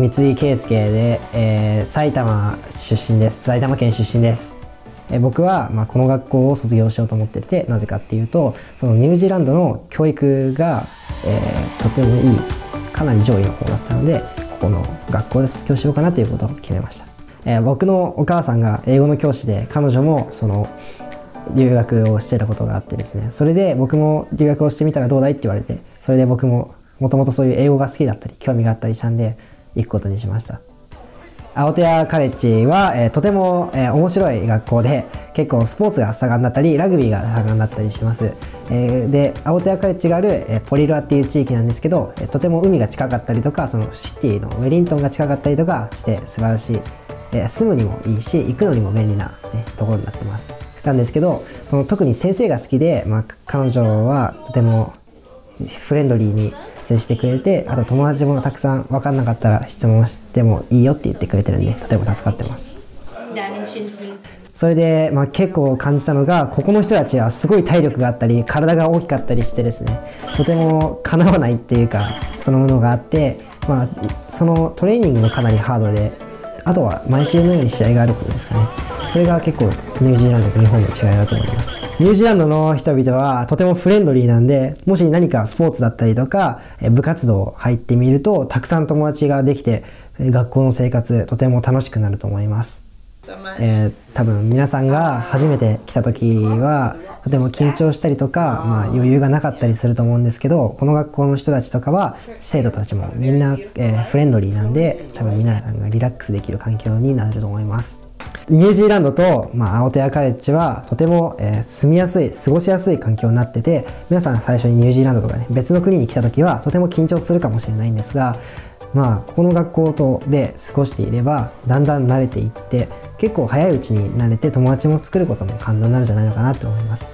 三井圭介で、埼玉出身です。埼玉県出身です。僕は、この学校を卒業しようと思ってて、なぜかっていうと、そのニュージーランドの教育が、とてもいい、かなり上位の方だったので、ここの学校で卒業しようかなということを決めました。僕のお母さんが英語の教師で、彼女もその留学をしていたことがあってですね、それで僕も留学をしてみたらどうだいって言われて、それで僕ももともとそういう英語が好きだったり興味があったりしたんで行くことにしました。アオテアカレッジは、とても、面白い学校で、結構スポーツが盛んだったりラグビーが盛んだったりします。でアオテアカレッジがある、ポリロアっていう地域なんですけど、とても海が近かったりとか、そのシティのウェリントンが近かったりとかして素晴らしい、住むにもいいし行くのにも便利な、ところになってます。なんですけど、その特に先生が好きで、彼女はとてもフレンドリーに接してくれて、あと友達もたくさん分かんなかったら質問してもいいよって言ってくれてるんで、とても助かってます。それで、結構感じたのが、ここの人たちはすごい体力があったり体が大きかったりしてですね、とてもかなわないっていうか、そのものがあって、そのトレーニングもかなりハードで、あとは毎週のように試合があることですかね。それが結構ニュージーランドと日本の違いだと思います。ニュージーランドの人々はとてもフレンドリーなんで、もし何かスポーツだったりとか部活動入ってみると、たくさん友達ができて学校の生活とても楽しくなると思います。多分皆さんが初めて来た時はとても緊張したりとか、余裕がなかったりすると思うんですけど、この学校の人たちとかは生徒たちもみんな、フレンドリーなんで、多分皆さんがリラックスできる環境になると思います。ニュージーランドと、アオテアカレッジはとても、住みやすい、過ごしやすい環境になってて、皆さん最初にニュージーランドとかね、別の国に来た時はとても緊張するかもしれないんですが、ここの学校で過ごしていればだんだん慣れていって、結構早いうちに慣れて友達も作ることも簡単になるんじゃないのかなと思います。